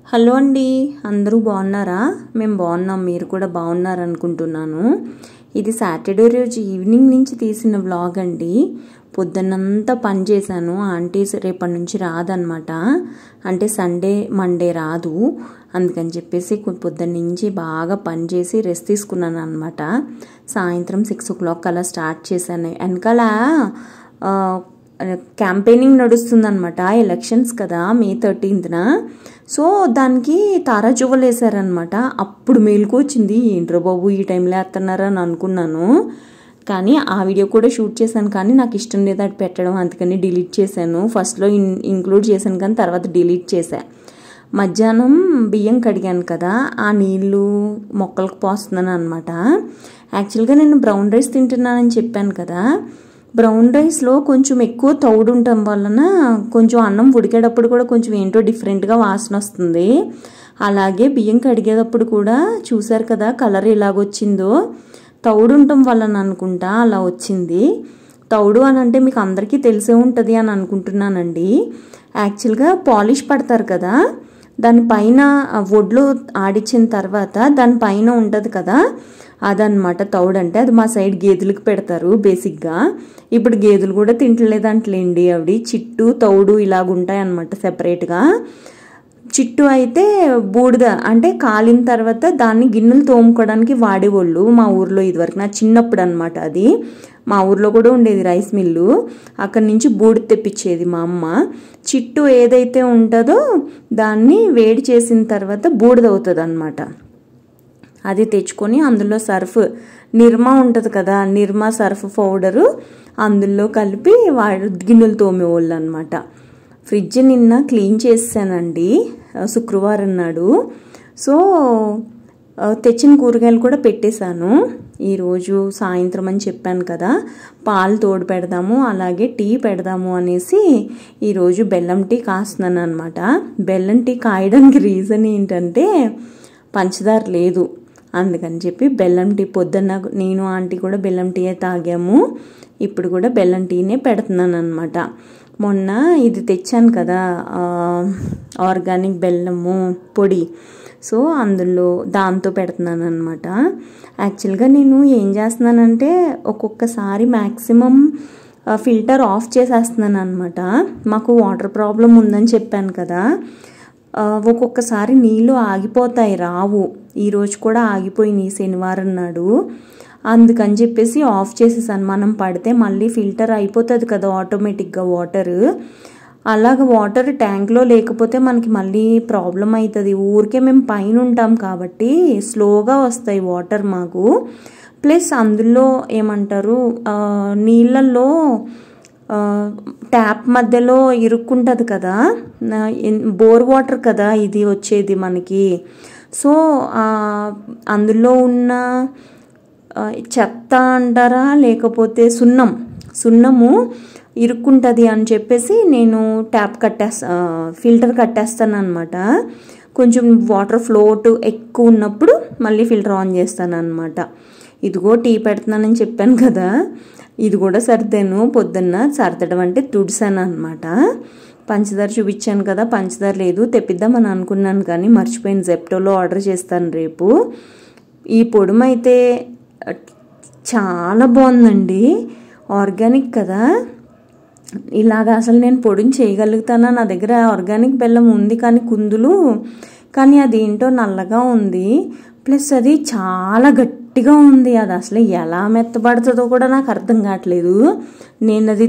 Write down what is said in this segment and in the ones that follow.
Hello అండి, అందరూ బాగున్నారా? మేము బాగున్నాం, మీరు కూడా బాగున్నారనుకుంటున్నాను. ఇది సాటర్డే రోజు ఈవినింగ్ నుంచి తీసిన వ్లాగ్ అండి. పొద్దున్నంతా పని చేశాను. ఆంటీ రేపటి నుంచి రాదనమాట, అంటే సండే మండే రాదు. అందుకని చెప్పేసి పొద్దున్న నుంచి బాగా పని చేసి రెస్ట్ తీసుకున్నాను అనమాట. సాయంత్రం 6 o'clock అలా స్టార్ట్ చేశాను. వెనకాల క్యాంపెయినింగ్ నడుస్తుందన్నమాట, ఎలక్షన్స్ కదా, May 13th. సో దానికి తారాజువ్వలు వేసారనమాట. అప్పుడు మేలుకు వచ్చింది, ఏంట్రో బాబు ఈ టైంలో వేస్తున్నారని అనుకున్నాను. కానీ ఆ వీడియో కూడా షూట్ చేశాను, కానీ నాకు ఇష్టం లేదు అది పెట్టడం, అందుకని డిలీట్ చేశాను. ఫస్ట్లో ఇంక్లూడ్ చేశాను కానీ తర్వాత డిలీట్ చేశాను. మధ్యాహ్నం బియ్యం కడిగాను కదా, ఆ నీళ్ళు మొక్కలకు పోస్తున్నాను అనమాట. యాక్చువల్గా నేను బ్రౌన్ రైస్ తింటున్నానని చెప్పాను కదా. బ్రౌన్ రైస్లో కొంచెం ఎక్కువ తౌడు ఉండటం వలన కొంచెం అన్నం ఉడికేటప్పుడు కూడా కొంచెం ఏంటో డిఫరెంట్గా వాసన వస్తుంది. అలాగే బియ్యం కడిగేటప్పుడు కూడా చూసారు కదా కలర్ ఎలాగొచ్చిందో, తౌడు ఉండటం వలన అనుకుంటా అలా వచ్చింది. తౌడు అని అంటే మీకు అందరికీ తెలిసే ఉంటుంది అని అనుకుంటున్నానండి. యాక్చువల్గా పాలిష్ పడతారు కదా, దానిపైన వడ్లు ఆడిచ్చిన తర్వాత దానిపైన ఉంటుంది కదా, అదనమాట తౌడు అంటే. అది మా సైడ్ గేదెలకు పెడతారు బేసిక్గా. ఇప్పుడు గేదెలు కూడా తింటలేదంటలేండి ఆవిడ. చిట్టు తౌడు ఇలాగుంటాయి అన్నమాట సెపరేట్గా. చిట్టు అయితే బూడిద అంటే కాలిన తర్వాత దాన్ని గిన్నెలు తోముకోవడానికి వాడేవాళ్ళు మా ఊర్లో ఇదివరకు, నా చిన్నప్పుడు అనమాట. అది మా ఊర్లో కూడా ఉండేది రైస్ మిల్లు, అక్కడి నుంచి బూడిద తెప్పించేది మా అమ్మ. చిట్టు ఏదైతే ఉంటుందో దాన్ని వేడి చేసిన తర్వాత బూడిద అవుతుంది అనమాట. అది తెచ్చుకొని అందులో సర్ఫ్, నిర్మా ఉంటుంది కదా, నిర్మా సర్ఫ్ పౌడరు అందులో కలిపి గిన్నెలు తోమేవాళ్ళు అనమాట. ఫ్రిడ్జ్ నిన్న క్లీన్ చేసానండి, శుక్రవారం నాడు. సో తెచ్చిన కూరగాయలు కూడా పెట్టేశాను. ఈరోజు సాయంత్రం అని చెప్పాను కదా, పాలు తోడు పెడదాము అలాగే టీ పెడదాము అనేసి ఈరోజు బెల్లం టీ కాస్తున్నాను అనమాట. బెల్లం టీ కాయడానికి రీజన్ ఏంటంటే పంచదార లేదు, అందుకని చెప్పి బెల్లం టీ పొద్దున్న నేను ఆంటీ కూడా బెల్లం టీయే తాగాము. ఇప్పుడు కూడా బెల్లం టీనే పెడుతున్నాను అనమాట. మొన్న ఇది తెచ్చాను కదా ఆర్గానిక్ బెల్లము పొడి, సో అందులో దాంతో పెడుతున్నాను అనమాట. యాక్చువల్గా నేను ఏం చేస్తున్నానంటే ఒక్కొక్కసారి మ్యాక్సిమం ఫిల్టర్ ఆఫ్ చేసేస్తున్నాను అనమాట. మాకు వాటర్ ప్రాబ్లం ఉందని చెప్పాను కదా, ఒక్కొక్కసారి నీళ్ళు ఆగిపోతాయి, రావు. ఈరోజు కూడా ఆగిపోయినాయి శనివారం నాడు. అందుకని చెప్పేసి ఆఫ్ చేసేసాను. మనం పడితే మళ్ళీ ఫిల్టర్ అయిపోతుంది కదా ఆటోమేటిక్గా వాటర్. అలాగ వాటర్ ట్యాంక్లో లేకపోతే మనకి మళ్ళీ ప్రాబ్లం అవుతుంది. ఊరికే మేము పైన ఉంటాం కాబట్టి స్లోగా వస్తాయి వాటర్ మాకు. ప్లస్ అందులో ఏమంటారు, నీళ్ళల్లో ట్యాప్ మధ్యలో ఇరుక్కుంటుంది కదా, బోర్ వాటర్ కదా ఇది వచ్చేది మనకి. సో అందులో ఉన్న చెత్త అంటారా లేకపోతే సున్నము ఇరుక్కుంటుంది అని చెప్పేసి నేను ఫిల్టర్ కట్టేస్తాను అనమాట. కొంచెం వాటర్ ఫ్లోట్ ఎక్కువ ఉన్నప్పుడు మళ్ళీ ఫిల్టర్ ఆన్ చేస్తాను అనమాట. ఇదిగో టీ పెడుతున్నానని చెప్పాను కదా, ఇది కూడా సర్దాను. పొద్దున్న సర్దడం అంటే తుడిసాను అనమాట. పంచదార చూపించాను కదా, పంచదార లేదు, తెప్పిద్దామని అనుకున్నాను కానీ మర్చిపోయిన. జెప్టోలో ఆర్డర్ చేస్తాను రేపు. ఈ పొడుమైతే చాలా బాగుందండి, ఆర్గానిక్ కదా. ఇలాగ అసలు నేను పొడిని చేయగలుగుతానా? నా దగ్గర ఆర్గానిక్ బెల్లం ఉంది కానీ కుందులు, కానీ అదేంటో నల్లగా ఉంది. ప్లస్ అది చాలా గట్టిగా ఉంది. అది అసలు ఎలా మెత్తబడుతుందో కూడా నాకు అర్థం కావట్లేదు. నేను అది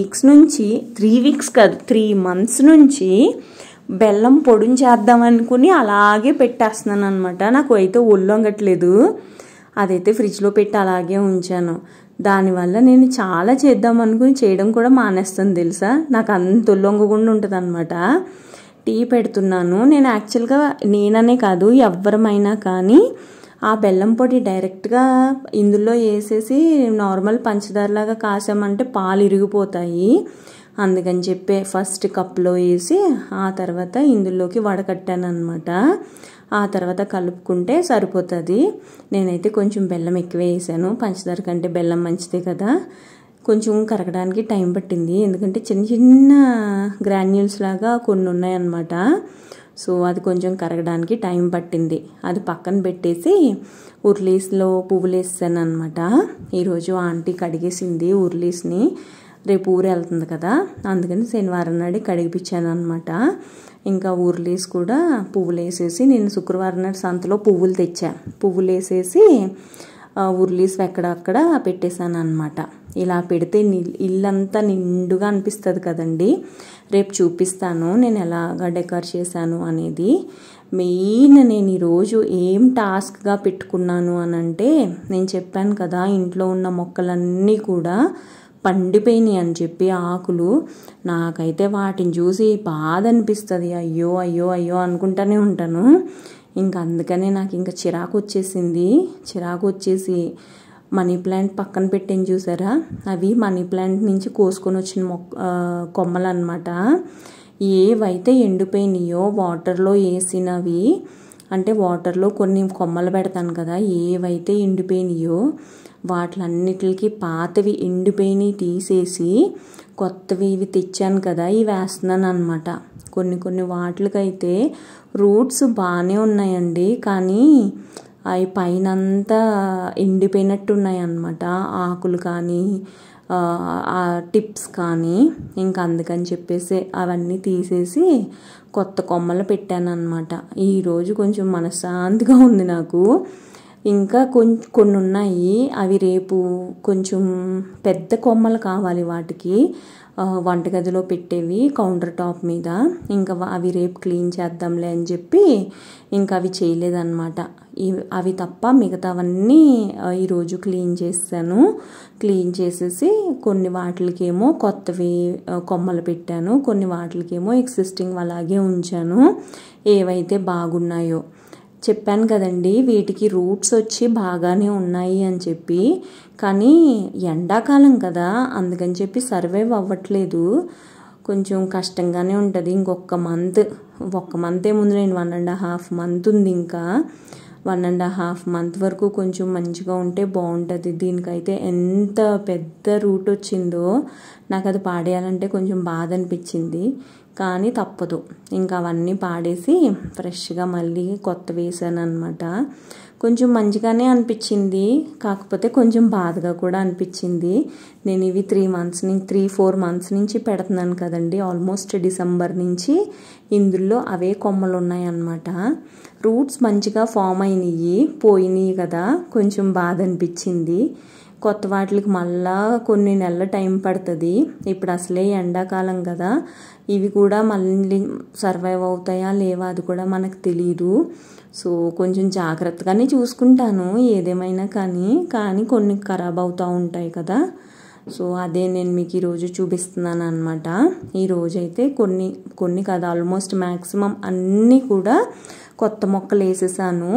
3 months నుంచి బెల్లం పొడిని చేద్దామనుకుని అలాగే పెట్టేస్తున్నాను అనమాట. నాకు అయితే ఒళ్ళొంగట్లేదు. అదైతే ఫ్రిడ్జ్లో పెట్టి అలాగే ఉంచాను. దానివల్ల నేను చాలా చేద్దామనుకుని చేయడం కూడా మానేస్తాను తెలుసా. నాకు అంత ఒళ్ళొంగకుండా ఉంటుంది అనమాట. టీ పెడుతున్నాను నేను. యాక్చువల్గా నేననే కాదు, ఎవరమైనా కానీ ఆ బెల్లం పొడి డైరెక్ట్గా ఇందులో వేసేసి నార్మల్ పంచదారలాగా కాసామంటే పాలు ఇరిగిపోతాయి. అందుకని చెప్పి ఫస్ట్ కప్లో వేసి ఆ తర్వాత ఇందులోకి వడకట్టాను అనమాట. ఆ తర్వాత కలుపుకుంటే సరిపోతుంది. నేనైతే కొంచెం బెల్లం ఎక్కువ వేసాను, పంచదార కంటే బెల్లం మంచిదే కదా. కొంచెం కరగడానికి టైం పట్టింది, ఎందుకంటే చిన్న చిన్న గ్రాన్యూల్స్ లాగా కొన్ని ఉన్నాయన్నమాట. సో అది కొంచెం కరగడానికి టైం పట్టింది. అది పక్కన పెట్టేసి ఉర్లీస్లో పువ్వులు వేసాను అనమాట. ఈరోజు ఆంటీ కడిగేసింది ఉర్లీస్ని, రేపు ఊరు వెళ్తుంది కదా, అందుకని శనివారం నాడు కడిగిపించాను అనమాట. ఇంకా ఉర్లీస్ కూడా పువ్వులు వేసేసి, నేను శుక్రవారం నాడు సంతలో పువ్వులు తెచ్చా, పువ్వులు వేసేసి ఉర్లీస్ ఎక్కడక్కడ పెట్టేశాను అనమాట. ఇలా పెడితే ఇల్లంతా నిండుగా అనిపిస్తుంది కదండి. రేపు చూపిస్తాను నేను ఎలాగా డెకర్ చేశాను అనేది. మెయిన్ నేను ఈరోజు ఏం టాస్క్గా పెట్టుకున్నాను అని అంటే, నేను చెప్పాను కదా ఇంట్లో ఉన్న మొక్కలన్నీ కూడా పండిపోయినాయి అని చెప్పి ఆకులు. నాకైతే వాటిని చూసి బాధ అనిపిస్తుంది, అయ్యో అయ్యో అయ్యో అనుకుంటూనే ఉంటాను. ఇంకా అందుకనే నాకు ఇంకా చిరాకు వచ్చేసి మనీ ప్లాంట్ పక్కన పెట్టాను చూసారా, అవి మనీ ప్లాంట్ నుంచి కోసుకొని వచ్చిన కొమ్మలు అనమాట. ఏవైతే ఎండిపోయినాయో వాటర్లో వేసినవి, అంటే వాటర్లో కొన్ని కొమ్మలు పెడతాను కదా, ఏవైతే ఎండిపోయినాయో వాటిలన్నిటికి పాతవి ఎండిపోయినవి తీసేసి కొత్తవి ఇవి తెచ్చాను కదా, ఇవి వేస్తున్నాను అనమాట. కొన్ని వాటికైతే రూట్స్ బాగానే ఉన్నాయండి, కానీ అవి పైన అంతా ఎండిపోయినట్టు ఉన్నాయి అన్నమాట, ఆకులు కానీ ఆ టిప్స్ కానీ. ఇంకా అందుకని చెప్పేసి అవన్నీ తీసేసి కొత్త కొమ్మలు పెట్టాను అనమాట. ఈరోజు కొంచెం మనశ్శాంతిగా ఉంది నాకు. ఇంకా కొన్ని ఉన్నాయి, అవి రేపు కొంచెం పెద్ద కొమ్మలు కావాలి వాటికి, వంటగదిలో పెట్టేవి కౌంటర్ టాప్ మీద. ఇంకా అవి రేపు క్లీన్ చేద్దాంలే అని చెప్పి ఇంకా అవి చేయలేదన్నమాట. అవి తప్ప మిగతావన్నీ ఈరోజు క్లీన్ చేశాను. క్లీన్ చేసేసి కొన్ని వాటికేమో కొత్తవి కొమ్మలు పెట్టాను, కొన్ని వాటికేమో ఎగ్జిస్టింగ్ అలాగే ఉంచాను. ఏవైతే బాగున్నాయో చెప్పాను కదండి, వీటికి రూట్స్ వచ్చి బాగానే ఉన్నాయి అని చెప్పి. కానీ ఎండాకాలం కదా, అందుకని చెప్పి సర్వైవ్ అవ్వట్లేదు, కొంచెం కష్టంగానే ఉంటుంది. ఇంకొక మంత్ ఏముంది, నేను 1.5 months ఉంది. ఇంకా 1.5 months వరకు కొంచెం మంచిగా ఉంటే బాగుంటుంది. దీనికైతే ఎంత పెద్ద రూట్ వచ్చిందో నాకు అది పాడేయాలంటే కొంచెం బాధ అనిపించింది, కానీ తప్పదు. ఇంకా అవన్నీ పాడేసి ఫ్రెష్గా మళ్ళీ కొత్త వేసాను అనమాట. కొంచెం మంచిగానే అనిపించింది, కాకపోతే కొంచెం బాధగా కూడా అనిపించింది. నేను ఇవి 3-4 months నుంచి పెడుతున్నాను కదండి, ఆల్మోస్ట్ డిసెంబర్ నుంచి ఇందులో అవే కొమ్మలు ఉన్నాయి అన్నమాట. రూట్స్ మంచిగా ఫామ్ పోయినాయి కదా, కొంచెం బాధ అనిపించింది. కొత్త వాటికి మళ్ళా కొన్ని నెలల టైం పడుతుంది. ఇప్పుడు అసలే ఎండాకాలం కదా, ఇవి కూడా మళ్ళీ సర్వైవ్ అవుతాయా లేవా అది కూడా మనకు తెలియదు. సో కొంచెం జాగ్రత్తగానే చూసుకుంటాను ఏదేమైనా కానీ కొన్ని ఖరాబ్ అవుతూ ఉంటాయి కదా. సో అదే నేను మీకు ఈరోజు చూపిస్తున్నాను అనమాట. ఈరోజైతే కొన్ని కాదు, ఆల్మోస్ట్ మ్యాక్సిమం అన్నీ కూడా కొత్త మొక్కలు వేసేసాను.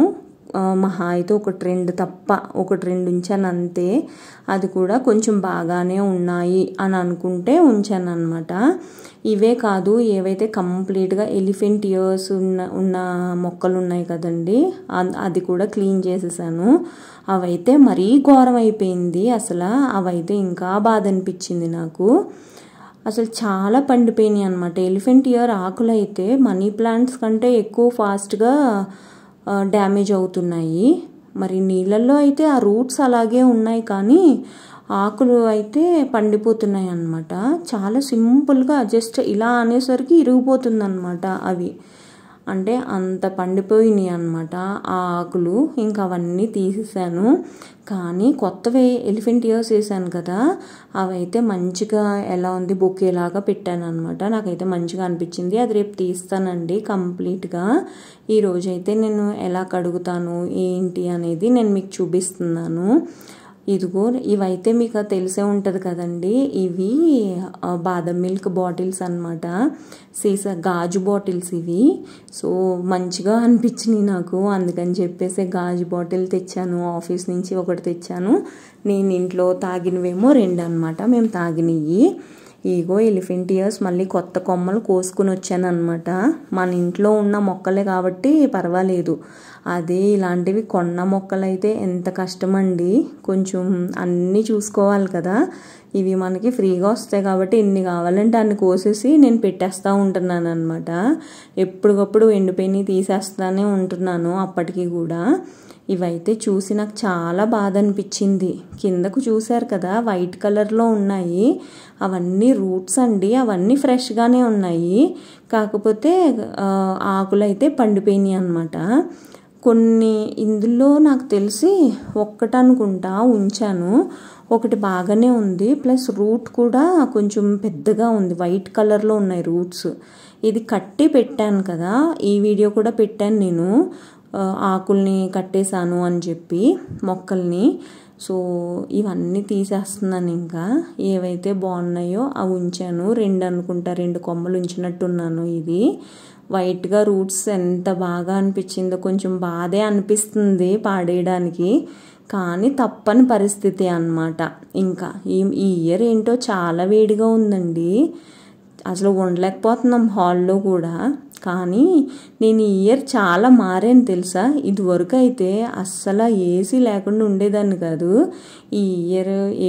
మహా అయితే 1-2 తప్ప 1-2 ఉంచాను అంతే. అది కూడా కొంచెం బాగానే ఉన్నాయి అని అనుకుంటే ఉంచాను అనమాట. ఇవే కాదు, ఏవైతే కంప్లీట్గా ఎలిఫెంట్ ఇయర్స్ ఉన్న మొక్కలు ఉన్నాయి కదండి, అది కూడా క్లీన్ చేసేసాను. అవైతే మరీ ఘోరం అయిపోయింది అసలు, అవైతే ఇంకా బాధ అనిపించింది నాకు. అసలు చాలా పండిపోయినాయి అనమాట. ఎలిఫెంట్ ఇయర్ ఆకులు అయితే మనీ ప్లాంట్స్ కంటే ఎక్కువ ఫాస్ట్గా డ్యామేజ్ అవుతున్నాయి. మరి నీళ్ళల్లో అయితే ఆ రూట్స్ అలాగే ఉన్నాయి, కానీ ఆకులు అయితే పండిపోతున్నాయి అన్నమాట. చాలా సింపుల్గా జస్ట్ ఇలా అనేసరికి ఇరిగిపోతుంది అన్నమాట. అవి అంటే అంత పండిపోయినాయి అన్నమాట ఆ ఆకులు. ఇంకా అవన్నీ తీసేసాను. కానీ కొత్తవి ఎలిఫెంట్ ఇయర్స్ వేసాను కదా, అవైతే మంచిగా ఎలా ఉంది బొకేలాగా పెట్టాను అనమాట. నాకైతే మంచిగా అనిపించింది. అది రేపు తీస్తానండి కంప్లీట్గా. ఈరోజైతే నేను ఎలా కడుగుతాను ఏంటి అనేది నేను మీకు చూపిస్తున్నాను. ఇదిగో ఇవైతే మీకు తెలిసే ఉంటుంది కదండి, ఇవి బాదం మిల్క్ బాటిల్స్ అన్నమాట, సీసా గాజు బాటిల్స్ ఇవి. సో మంచిగా అనిపించినాయి నాకు, అందుకని చెప్పేసి గాజు బాటిల్ తెచ్చాను. ఆఫీస్ నుంచి ఒకటి తెచ్చాను, నేను ఇంట్లో తాగినవేమో 2 అన్నమాట, మేము తాగినవి. ఇగో ఎలిఫెంట్ ఇయర్స్ మళ్ళీ కొత్త కొమ్మలు కోసుకుని వచ్చాను అనమాట. మన ఇంట్లో ఉన్న మొక్కలే కాబట్టి పర్వాలేదు, అదే ఇలాంటివి కొన్న మొక్కలైతే ఎంత కష్టమండి. కొంచెం అన్నీ చూసుకోవాలి కదా. ఇవి మనకి ఫ్రీగా వస్తాయి కాబట్టి ఎన్ని కావాలంటే అన్ని కోసేసి నేను పెట్టేస్తూ ఉంటున్నాను అనమాట. ఎప్పటికప్పుడు ఎండిపోయినవి తీసేస్తూనే ఉంటున్నాను అప్పటికి కూడా. ఇవైతే చూసి నాకు చాలా బాధ అనిపించింది. కిందకు చూశారు కదా వైట్ కలర్లో ఉన్నాయి, అవన్నీ రూట్స్ అండి. అవన్నీ ఫ్రెష్గానే ఉన్నాయి, కాకపోతే ఆకులు అయితే పండిపోయినాయి అన్నమాట. కొన్ని ఇందులో నాకు తెలిసి ఒక్కటి అనుకుంటా ఉంచాను, ఒకటి బాగానే ఉంది. ప్లస్ రూట్ కూడా కొంచెం పెద్దగా ఉంది, వైట్ కలర్లో ఉన్నాయి రూట్స్. ఇది కట్టి పెట్టాను కదా, ఈ వీడియో కూడా పెట్టాను నేను, ఆకుల్ని కట్టేశాను అని చెప్పి మొక్కల్ని. సో ఇవన్నీ తీసేస్తున్నాను. ఇంకా ఏవైతే బాగున్నాయో అవి ఉంచాను. 2 అనుకుంటా, 2 కొమ్మలు ఉంచినట్టున్నాను. ఇది వైట్గా రూట్స్ ఎంత బాగా అనిపించిందో. కొంచెం బాధే అనిపిస్తుంది పాడేయడానికి, కానీ తప్పని పరిస్థితి అన్నమాట. ఇంకా ఈ ఇయర్ ఏంటో చాలా వేడిగా ఉందండి, అసలు ఉండలేకపోతున్నాం హాల్లో కూడా. కానీ నేను ఈ ఇయర్ చాలా మారాను తెలుసా. ఇదివరకు అయితే అస్సలు ఏసీ లేకుండా ఉండేదాన్ని కాదు. ఈ ఇయర్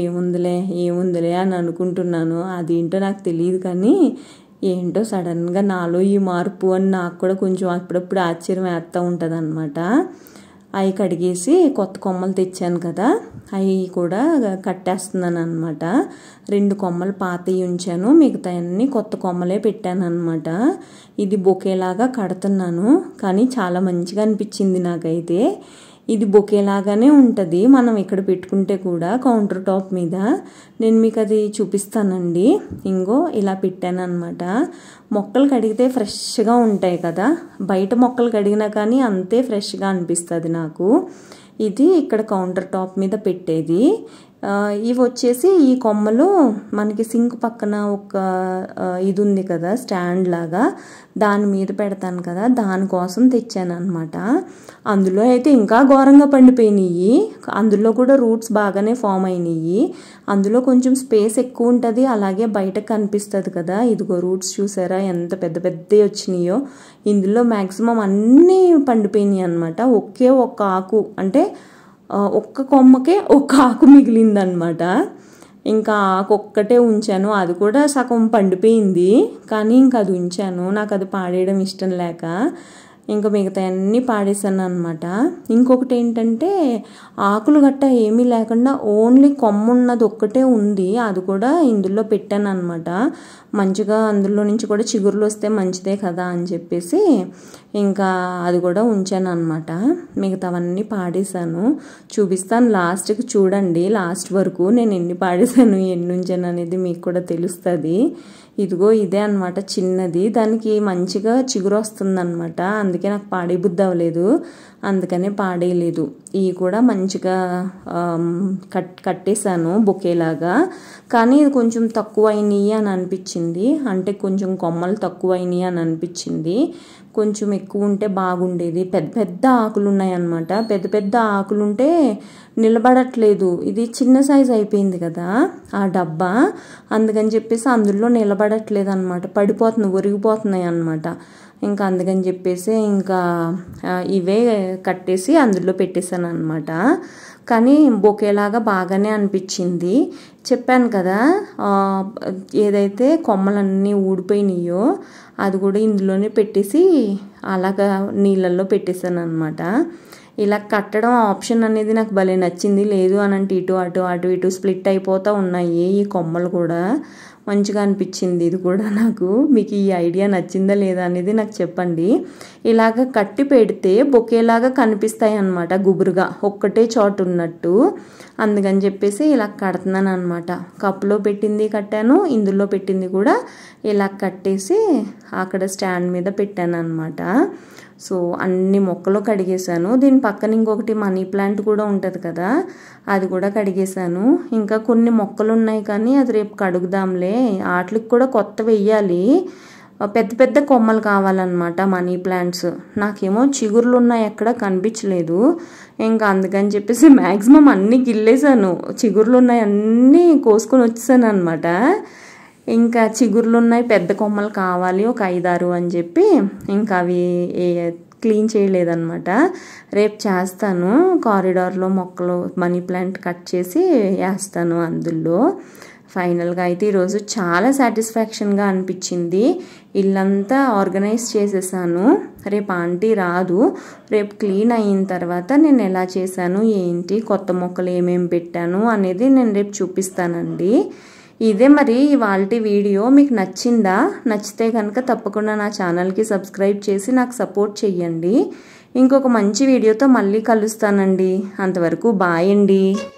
ఏముందిలే అని అనుకుంటున్నాను. అదేంటో నాకు తెలియదు, కానీ ఏంటో సడన్గా నాలో ఈ మార్పు అని నాకు కూడా కొంచెం అప్పుడప్పుడు ఆశ్చర్యం వేస్తూ ఉంటుంది అన్నమాట. అవి కడిగేసి కొత్త కొమ్మలు తెచ్చాను కదా, అవి కూడా కట్టేస్తున్నాను అనమాట. 2 కొమ్మలు పాతవి ఉంచాను, మిగతా అన్నీ కొత్త కొమ్మలే పెట్టాను అనమాట. ఇది బొకేలాగా కడుతున్నాను, కానీ చాలా మంచిగా అనిపించింది నాకైతే. ఇది బొకేలాగానే ఉంటుంది మనం ఇక్కడ పెట్టుకుంటే కూడా కౌంటర్ టాప్ మీద. నేను మీకు అది చూపిస్తానండి. ఇంగో ఇలా పెట్టాను అనమాట. మొక్కలు కడిగితే ఫ్రెష్గా ఉంటాయి కదా, బయట మొక్కలు కడిగినా కానీ అంతే ఫ్రెష్గా అనిపిస్తుంది నాకు. ఇది ఇక్కడ కౌంటర్ టాప్ మీద పెట్టేది. ఇవి వచ్చేసి ఈ కొమ్మలు మనకి సింక్ పక్కన ఒక ఇది ఉంది కదా స్టాండ్ లాగా, దాని మీద పెడతాను కదా, దానికోసం తెచ్చాను అనమాట. అందులో అయితే ఇంకా ఘోరంగా పండిపోయినాయి. అందులో కూడా రూట్స్ బాగానే ఫామ్ అయినాయి. అందులో కొంచెం స్పేస్ ఎక్కువ ఉంటుంది, అలాగే బయటకు కనిపిస్తుంది కదా. ఇదిగో రూట్స్ చూసారా ఎంత పెద్ద పెద్దవి వచ్చినాయో. ఇందులో మ్యాక్సిమం అన్నీ పండిపోయినాయి అనమాట. ఒక్క ఆకు అంటే ఒక్క కొమ్మకే ఒక ఆకు మిగిలిందనమాట. ఇంకా ఆకు ఒక్కటే ఉంచాను, అది కూడా సగం పండిపోయింది, కానీ ఇంకా అది ఉంచాను. నాకు అది పాడేయడం ఇష్టం లేక ఇంకా మిగతా అన్నీ పాడేసాను అనమాట. ఇంకొకటి ఏంటంటే ఆకులు గట్ట ఏమీ లేకుండా ఓన్లీ కొమ్మ ఉన్నది ఒక్కటే ఉంది, అది కూడా ఇందులో పెట్టాను అనమాట. మంచిగా అందులో నుంచి కూడా చిగురులు వస్తే మంచిదే కదా అని చెప్పేసి ఇంకా అది కూడా ఉంచాను అనమాట. మిగతావన్నీ పాడేశాను, చూపిస్తాను లాస్ట్కి చూడండి. లాస్ట్ వరకు నేను ఎన్ని పాడేశాను ఎన్ని ఉంచాను అనేది మీకు కూడా తెలుస్తుంది. ఇదిగో ఇదే అనమాట చిన్నది, దానికి మంచిగా చిగురు వస్తుంది అనమాట. అందుకే నాకు పాడే బుద్ధి అవ్వలేదు, అందుకనే పాడేయలేదు. ఇవి కూడా మంచిగా కట్టేశాను బొకేలాగా. కానీ ఇది కొంచెం తక్కువ అయినాయి అని అనిపించింది, అంటే కొంచెం కొమ్మలు తక్కువ అయినాయి అని అనిపించింది. కొంచెం ఎక్కువ ఉంటే బాగుండేది. పెద్ద పెద్ద ఆకులు ఉన్నాయన్నమాట. పెద్ద పెద్ద ఆకులుంటే నిలబడట్లేదు. ఇది చిన్న సైజ్ అయిపోయింది కదా ఆ డబ్బా, అందుకని చెప్పేసి అందులో నిలబడట్లేదు అనమాట, పడిపోతున్నాయి, ఒరిగిపోతున్నాయి అన్నమాట. ఇంకా అందుకని చెప్పేసి ఇంకా ఇవే కట్టేసి అందులో పెట్టేశాను అనమాట. కానీ బొకేలాగా బాగానే అనిపించింది. చెప్పాను కదా ఏదైతే కొమ్మలన్నీ ఊడిపోయినాయో అది కూడా ఇందులోనే పెట్టేసి అలాగా నీళ్ళల్లో పెట్టేశాను అనమాట. ఇలా కట్టడం ఆప్షన్ అనేది నాకు భలే నచ్చింది. లేదు అని అంటే అటు ఇటు స్ప్లిట్ అయిపోతూ ఉన్నాయి ఈ కొమ్మలు కూడా. మంచిగా అనిపించింది ఇది కూడా నాకు. మీకు ఈ ఐడియా నచ్చిందా లేదా అనేది నాకు చెప్పండి. ఇలాగ కట్టి పెడితే బొకేలాగా కనిపిస్తాయి అన్నమాట, గుబురుగా ఒక్కటే చోటు ఉన్నట్టు. అందుకని చెప్పేసి ఇలా కడుతున్నాను అనమాట. కప్పులో పెట్టింది కట్టాను, ఇందులో పెట్టింది కూడా ఇలా కట్టేసి అక్కడ స్టాండ్ మీద పెట్టాను అనమాట. సో అన్ని మొక్కలు కడిగేశాను. దీని పక్కన ఇంకొకటి మనీ ప్లాంట్ కూడా ఉంటుంది కదా, అది కూడా కడిగేశాను. ఇంకా కొన్ని మొక్కలు ఉన్నాయి కానీ అది రేపు కడుగుదాంలే, వాటికి కూడా కొత్త వెయ్యాలి. పెద్ద పెద్ద కొమ్మలు కావాలన్నమాట మనీ ప్లాంట్స్. నాకేమో చిగుర్లు ఉన్నాయి ఎక్కడ కనిపించలేదు. ఇంకా అందుకని చెప్పేసి మ్యాక్సిమం అన్నీ గిల్లేసాను, చిగుర్లు ఉన్నాయి అన్నీ కోసుకొని వచ్చేసాను అనమాట. ఇంకా చిగుర్లు ఉన్నాయి, పెద్ద కొమ్మలు కావాలి ఒక 5-6 అని చెప్పి ఇంకా అవి క్లీన్ చేయలేదన్నమాట. రేపు చేస్తాను. కారిడార్లో మొక్కలు మనీ ప్లాంట్ కట్ చేసి వేస్తాను అందులో. ఫైనల్గా అయితే ఈరోజు చాలా సాటిస్ఫాక్షన్గా అనిపించింది. ఇల్లంతా ఆర్గనైజ్ చేసేసాను. రేపు ఆంటీ రాదు, రేపు క్లీన్ అయిన తర్వాత నేను ఎలా చేశాను ఏంటి, కొత్త మొక్కలు ఏమేమి పెట్టాను అనేది నేను రేపు చూపిస్తానండి. ఇదే మరి ఇవాల్టి వీడియో. మీకు నచ్చిందా? నచ్చితే కనుక తప్పకుండా నా ఛానల్కి సబ్స్క్రైబ్ చేసి నాకు సపోర్ట్ చెయ్యండి. ఇంకొక మంచి వీడియోతో మళ్ళీ కలుస్తానండి. అంతవరకు బాయ్ అండి.